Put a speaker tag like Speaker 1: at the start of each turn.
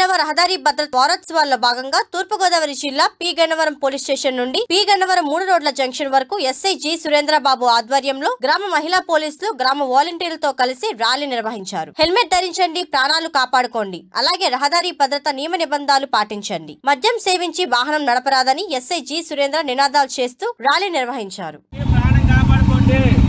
Speaker 1: రెండవ రహదారి భద్రత వారోత్సవాల్లో భాగంగా తూర్పుగోదావరి జిల్లా పి గన్నవరం పోలీస్ స్టేషన్ నుండి పి గన్నవరం 3 రోడ్ల జంక్షన్ వరకు ఎస్ఐ జి సురేంద్రబాబు ఆధ్వర్యంలో గ్రామ మహిళా పోలీసులు గ్రామ వాలంటీర్లతో కలిసి ర్యాలీ నిర్వహించారు. హెల్మెట్ ధరించండి, ప్రాణాలు కాపాడుకోండి, అలాగే రహదారి భద్రత నియమ నిబంధనలు పాటించండి, మద్యం సేవించి వాహనం నడపరాదని ఎస్ఐ జి సురేంద్ర నినాదాలు చేస్తూ ర్యాలీ నిర్వహించారు.
Speaker 2: ప్రాణం కాపాడుకోండి.